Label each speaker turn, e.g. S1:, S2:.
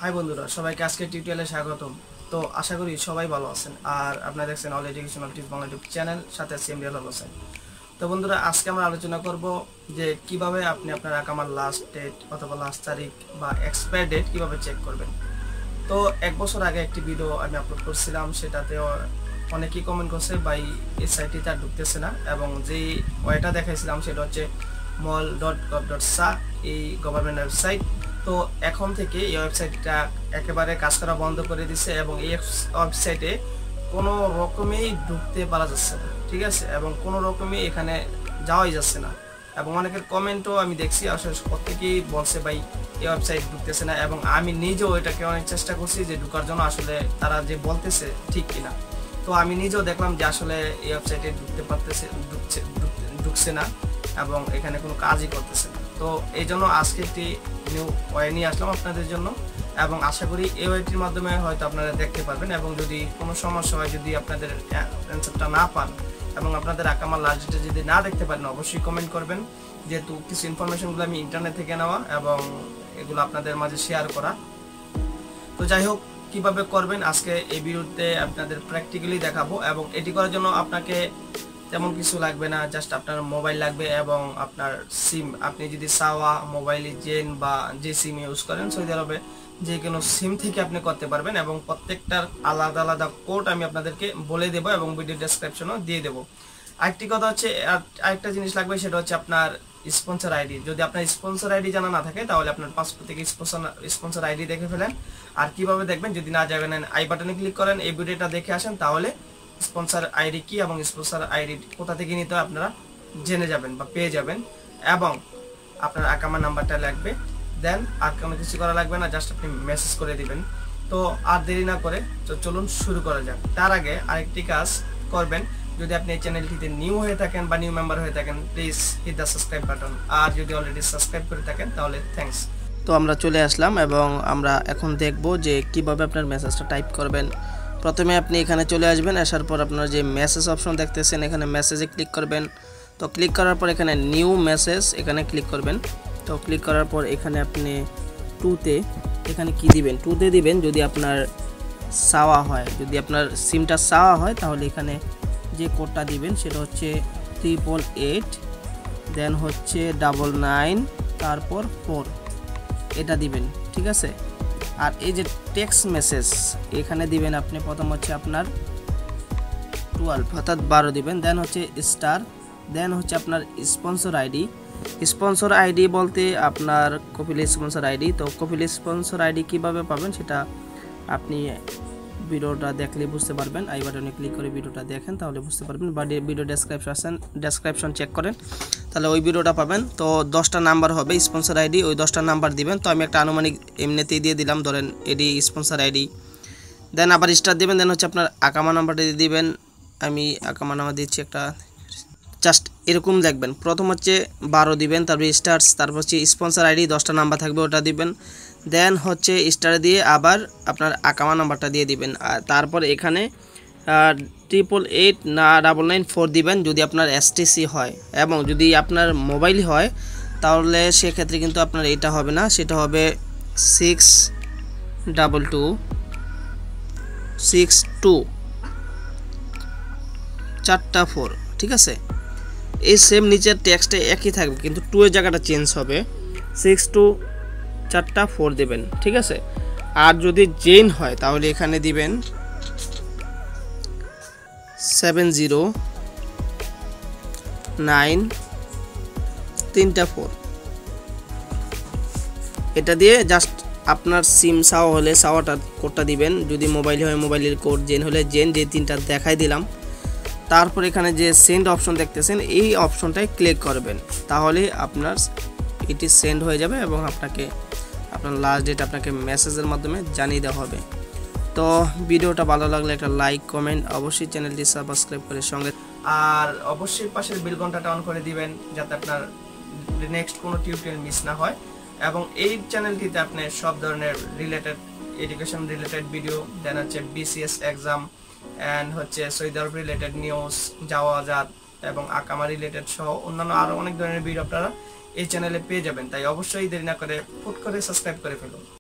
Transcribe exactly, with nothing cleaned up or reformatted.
S1: High বন্ধুরা, সবাইকে আজকে টিউটোরিয়ালে স্বাগতম। তো আশা করি সবাই ভালো আছেন। আর আপনারা দেখছেন all educational tips Bangla YouTube channel, সাথে আছি আমি রিয়াল হোসেন। তো বন্ধুরা, আজকে আমরা আলোচনা করব যে কিভাবে আপনি আপনার আকামার লাস্ট ডেট অথবা লাস্ট তারিখ বা এক্সপায়ার ডেট কিভাবে চেক করবেন। তো এক বছর আগে একটি ভিডিও আমি আপলোড করছিলাম, সেটাতেও অনেকেই কমেন্ট করছে ভাই এই সাইটটিতে আর ঢুকতেছে না, এবং যেই ওয়েটা দেখাইছিলাম সেটা হচ্ছে মল ডট গভ ডট সা, এই গভর্নমেন্ট ওয়েবসাইট। তো এখন থেকে এই ওয়েবসাইটটা একেবারে কাজ করা বন্ধ করে দিছে, এবং এই ওয়েবসাইটে কোনো রকমেই ঢুকতে পারা যাচ্ছে না, ঠিক আছে, এবং কোনো রকমই এখানে যাওয়াই যাচ্ছে না। এবং অনেকের কমেন্টও আমি দেখছি, আসলে প্রত্যেকেই বলছে ভাই এই ওয়েবসাইট ঢুকতেছে না, এবং আমি নিজেও এটাকে অনেক চেষ্টা করছি যে ঢুকার জন্য, আসলে তারা যে বলতেছে ঠিক কিনা। তো আমি নিজেও দেখলাম যে আসলে এই ওয়েবসাইটে ঢুকতে পারতেছে ঢুকছে ঢুকছে না, এবং এখানে কোনো কাজই করতেছে না। তো এই জন্য আজকে একটি নিউ ওয়ে নিয়ে আসলাম আপনাদের জন্য, এবং আশা করি এই ওয়েটির মাধ্যমে হয়তো আপনারা দেখতে পারবেন। এবং যদি কোনো সমস্যা হয়, যদি আপনাদের অ্যান্সারটা না পান এবং আপনাদের আকামার লাস্ট ডেটে যদি না দেখতে পারেন, অবশ্যই কমেন্ট করবেন, যেহেতু কিছু ইনফরমেশনগুলো আমি ইন্টারনেট থেকে নেওয়া এবং এগুলো আপনাদের মাঝে শেয়ার করা। তো যাই হোক, কিভাবে করবেন আজকে এই ভিডিওতে আপনাদের প্র্যাকটিক্যালি দেখাবো। এবং এটি করার জন্য আপনাকে তেমন কিছু লাগবে না, জাস্ট আপনার মোবাইল লাগবে এবং আপনার সিম। আপনি যদি সাওয়া মোবাইলে জেন বা যে সিম ইউজ করেন সৌদি আরবে, যে কোনো সিম থেকে আপনি করতে পারবেন, এবং প্রত্যেকটার আলাদা আলাদা কোড আমি আপনাদেরকে বলে দেবো এবং ভিডিও ডেসক্রিপশনও দিয়ে দেবো। আরেকটি কথা হচ্ছে, আরেকটা জিনিস লাগবে, সেটা হচ্ছে আপনার স্পন্সর আইডি। যদি আপনার স্পন্সর আইডি জানা না থাকে, তাহলে আপনার পাসপোর্ট থেকে স্পন্সর স্পন্সর আইডি দেখে ফেলেন। আর কিভাবে দেখবেন, যদি না যাবেন আই বাটনে ক্লিক করেন, এই ভিডিওটা দেখে আসেন, তাহলে স্পন্সর আইডি কি এবং স্পন্সর আইডি কোথা থেকে নিতে হয় আপনারা জেনে যাবেন বা পেয়ে যাবেন। এবং আপনার আকামা নাম্বারটা লাগবে। দেন আর কোনো কিছু করা লাগবে না, জাস্ট আপনি মেসেজ করে দিবেন। তো আর দেরি না করে তো চলুন শুরু করা যাক। তার আগে আরেকটি কাজ করবেন, যদি আপনি এই চ্যানেলটিতে নিউ হয়ে থাকেন বা নিউ মেম্বার হয়ে থাকেন, please hit the subscribe button. আর যদি অলরেডি সাবস্ক্রাইব করে থাকেন, তাহলে থ্যাঙ্কস। তো আমরা চলে আসলাম, এবং আমরা এখন দেখব যে কিভাবে আপনার মেসেজটা টাইপ করবেন। প্রথমে আপনি এখানে চলে আসবেন, আসার পর আপনার যে মেসেজ অপশন দেখতেছেন, এখানে মেসেজে ক্লিক করবেন। তো ক্লিক করার পর এখানে নিউ মেসেজ, এখানে ক্লিক করবেন। তো ক্লিক করার পর এখানে আপনি টুতে এখানে কি দিবেন, টুতে দিবেন যদি আপনার সাওয়া হয়। যদি আপনার সিমটা সাওয়া হয়, তাহলে এখানে যে কোডটা দিবেন সেটা হচ্ছে ট্রিপল এইট, দেন হচ্ছে ডাবল নাইন, তারপর ফোর, এটা দিবেন, ঠিক আছে। আর এই যে টেক্সট মেসেজ এখানে দিবেন আপনি, প্রথম হচ্ছে আপনার টুয়েলভ অর্থাৎ বারো দিবেন, দেন হচ্ছে স্টার, দেন হচ্ছে আপনার স্পন্সর আইডি। স্পন্সর আইডি বলতে আপনার কপিল স্পন্সর আইডি। তো কপিল স্পন্সর আইডি কীভাবে পাবেন সেটা আপনি ভিডিওটা দেখলে বুঝতে পারবেন। আই বাটনে ক্লিক করে ভিডিওটা দেখেন, তাহলে বুঝতে পারবেন, বা ভিডিও ডেসক্রিপশন ডেসক্রিপশন চেক করেন, তাহলে ওই ভিডিওটা পাবেন। তো দশটা নাম্বার হবে স্পন্সর আইডি, ওই দশটা নাম্বার দিবেন। তো আমি একটা আনুমানিক এমনিতেই দিয়ে দিলাম, ধরেন এডি স্পন্সর আইডি, দেন আবার স্টার দিবেন, দেন হচ্ছে আপনার আকামা নাম্বারটা দিয়ে দিবেন। আমি আকামা নাম্বার দিচ্ছি একটা, জাস্ট এরকম দেখবেন। প্রথম হচ্ছে বারো দিবেন, তারপরে স্টার্স, তারপর হচ্ছে স্পন্সর আইডি দশটা নাম্বার থাকবে, ওটা দিবেন। দেন হচ্ছে স্টার দিয়ে আবার আপনার আকামা নাম্বারটা দিয়ে দিবেন। আর তারপর এখানে ট্রিপল এইট না ডাবল নাইন ফোর দিবেন যদি আপনার এসটিসি হয়, এবং যদি আপনার মোবাইল হয় তাহলে সেক্ষেত্রে কিন্তু আপনার এটা হবে না, সেটা হবে six double two six two চারটা ফোর, ঠিক আছে। এই সেম নিচের টেক্সটে একই থাকবে, কিন্তু টু এর জায়গাটা চেঞ্জ হবে, সিক্স টু চারটা ফোর দেবেন, ঠিক আছে। আর যদি জেন হয় তাহলে এখানে দিবেন সেভেন জিরো নাইন তিনটা ফোর, এটা দিয়ে জাস্ট আপনার সিম সাওয়া হলে সাওয়াটার কোডটা দিবেন, যদি মোবাইল হয় মোবাইলের কোড, জেন হলে জেন, যে তিনটা দেখাই দিলাম। তারপর এখানে যে সেন্ড অপশন দেখতেছেন, এই অপশনটায় ক্লিক করবেন, তাহলে আপনার এটি সেন্ড হয়ে যাবে এবং আপনাকে আপনার লাস্ট ডেট আপনাকে মেসেজের মাধ্যমে জানিয়ে দেওয়া হবে। তো ভিডিওটা ভালো লাগলে একটা লাইক কমেন্ট, অবশ্যই চ্যানেলটি সাবস্ক্রাইব করে সঙ্গে, আর অবশ্যই পাশের বেল ঘন্টাটা অন করে দিবেন, যাতে আপনার নেক্সট কোনো টিউটোরিয়াল মিস না হয়। এবং এই চ্যানেলটিতে আপনি সব ধরনের related education related video, then হচ্ছে বিসিএস এক্সাম অ্যান্ড হচ্ছে সৌদি আরব রিলেটেড নিউজ, যাওয়াজাত এবং আকামা রিলেটেড সহ অন্যান্য আরও অনেক ধরনের ভিডিও আপনারা এই চ্যানেলে পেয়ে যাবেন। তাই অবশ্যই দেরি না করে ফুট করে সাবস্ক্রাইব করে ফেলুন।